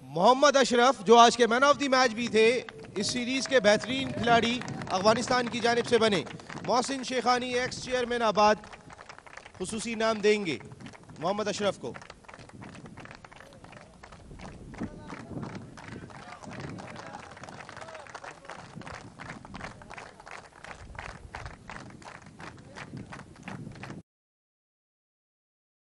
मोहम्मद अशरफ जो आज के मैन ऑफ द मैच भी थे, इस सीरीज के बेहतरीन खिलाड़ी अफगानिस्तान की जानिब से बने। मोहसिन शेखानी एक्स चेयरमैन आबाद खुसूसी इनाम देंगे मोहम्मद अशरफ को।